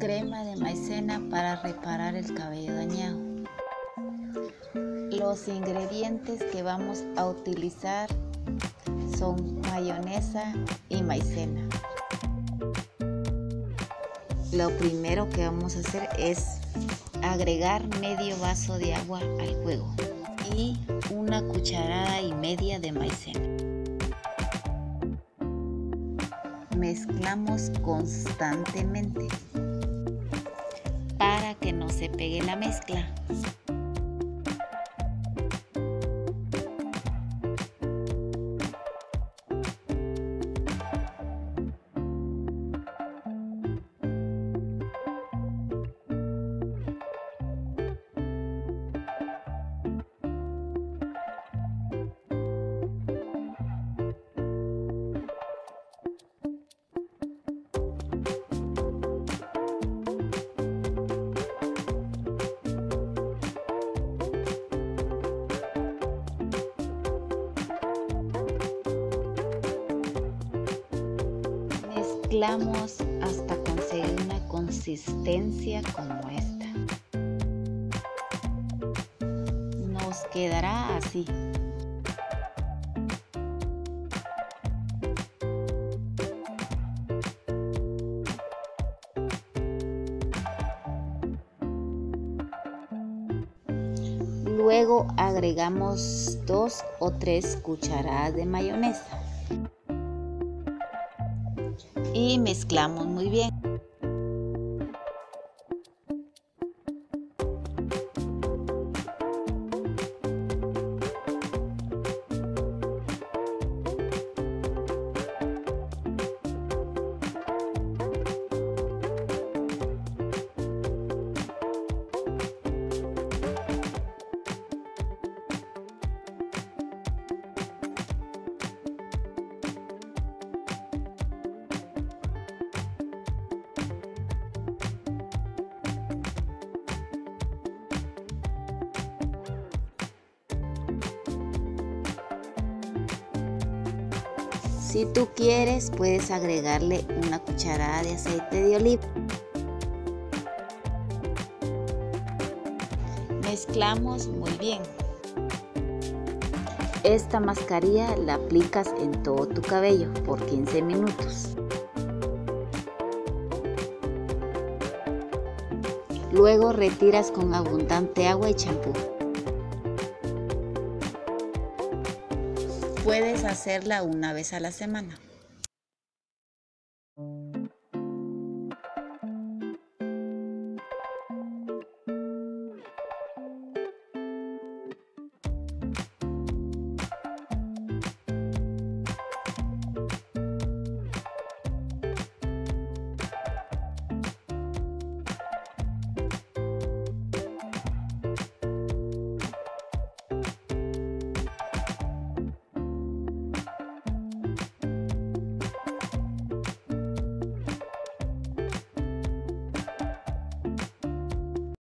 Crema de maicena para reparar el cabello dañado. Los ingredientes que vamos a utilizar son mayonesa y maicena. Lo primero que vamos a hacer es agregar medio vaso de agua al fuego y 1,5 cucharadas de maicena. Mezclamos constantemente para que no se pegue la mezcla. Mezclamos hasta conseguir una consistencia como esta. Nos quedará así. Luego agregamos 2 o 3 cucharadas de mayonesa y mezclamos muy bien. Si tú quieres, puedes agregarle 1 cucharada de aceite de oliva. Mezclamos muy bien. Esta mascarilla la aplicas en todo tu cabello por 15 minutos. Luego retiras con abundante agua y champú. Puedes hacerla una vez a la semana.